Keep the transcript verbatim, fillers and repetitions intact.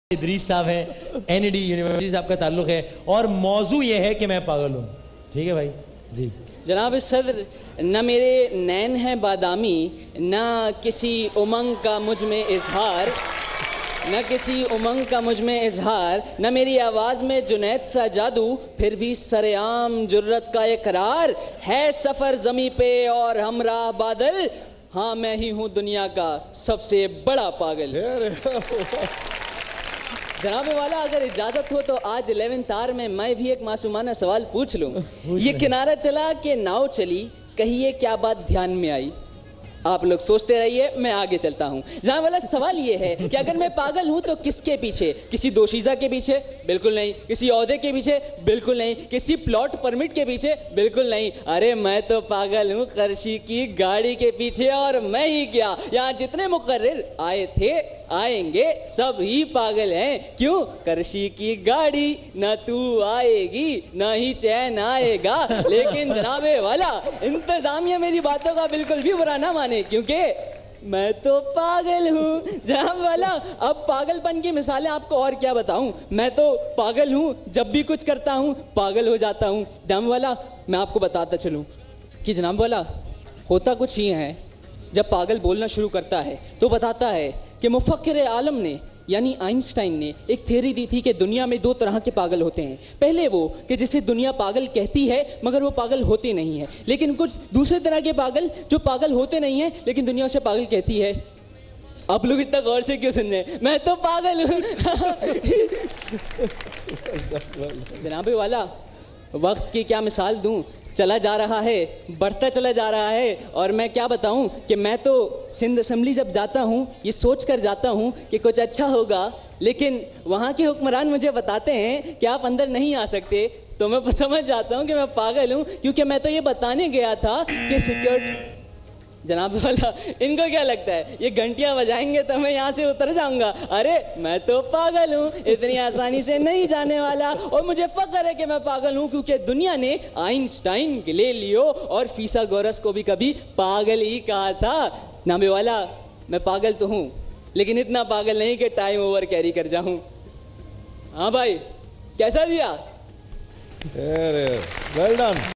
इदरीस साहब हैं, NED university से आपका ताल्लुक है और मौजू ये है कि मैं पागल हूँ। ठीक है भाई जी। जनाब सदर, न मेरे नैन हैं बादामी, न किसी उमंग का मुझ में इजहार, न किसी उमंग का मुझ में इजहार, न मेरी आवाज़ में जुनैद सा जादू, फिर भी सरेआम जुर्रत का इकरार है। सफ़र ज़मी पे और हमराह बादल, हाँ मैं ही हूँ दुनिया का सबसे बड़ा पागल। जनाब वाला, अगर इजाज़त हो तो आज इलेवेंथ आर में मैं भी एक मासूमाना सवाल पूछ लूँ। ये किनारा चला कि नाव चली, कहिए क्या बात ध्यान में आई? आप लोग सोचते रहिए, मैं आगे चलता हूँ। जहाँ वाला सवाल ये है कि अगर मैं पागल हूँ तो किसके पीछे? किसी दोशीज़ा के पीछे? बिल्कुल नहीं। किसी औहदे के पीछे? बिल्कुल नहीं। किसी प्लॉट परमिट के पीछे? बिल्कुल नहीं। अरे मैं तो पागल हूँ कर्शी की गाड़ी के पीछे। और मैं ही क्या, यहाँ जितने मुकर्रिर आए थे आएंगे सब ही पागल हैं। क्यों? कर्शी की गाड़ी, न तू आएगी न ही चैन आएगा। लेकिन जनाबे वाला, इंतजामिया मेरी बातों का बिल्कुल भी बुरा ना माने, क्योंकि मैं तो पागल हूँ। जनाब वाला, अब पागलपन की मिसालें आपको और क्या बताऊँ। मैं तो पागल हूँ, जब भी कुछ करता हूँ पागल हो जाता हूँ। जनाब वाला, मैं आपको बताता चलूँ कि जनाब वाला, होता कुछ ही है, जब पागल बोलना शुरू करता है तो बताता है कि मुफक्किर आलम ने यानी आइंस्टाइन ने एक थ्योरी दी थी कि दुनिया में दो तरह के पागल होते हैं। पहले वो कि जिसे दुनिया पागल कहती है मगर वो पागल होते नहीं है, लेकिन कुछ दूसरे तरह के पागल जो पागल होते नहीं हैं लेकिन दुनिया उसे पागल कहती है। आप लोग इतना गौर से क्यों सुन रहे हैं? मैं तो पागल हूँ। जनाबे वाला, वक्त की क्या मिसाल दूँ, चला जा रहा है, बढ़ता चला जा रहा है। और मैं क्या बताऊं कि मैं तो सिंध असेंबली जब जाता हूं ये सोच कर जाता हूं कि कुछ अच्छा होगा, लेकिन वहां के हुक्मरान मुझे बताते हैं कि आप अंदर नहीं आ सकते। तो मैं समझ जाता हूं कि मैं पागल हूं, क्योंकि मैं तो ये बताने गया था कि सिक्योरिटी। जनाब वाला, इनको क्या लगता है ये घंटियां बजाएंगे तो मैं यहाँ से उतर जाऊंगा? अरे मैं तो पागल हूँ, इतनी आसानी से नहीं जाने वाला। और मुझे फख्र है कि मैं पागल हूँ, क्योंकि दुनिया ने आइंस्टाइन, गैलीलियो और फिसागोरस को भी कभी पागल ही कहा था। नामे वाला, मैं पागल तो हूँ, लेकिन इतना पागल नहीं कि टाइम ओवर कैरी कर जाऊँ। हाँ भाई, कैसा दिया? Well done.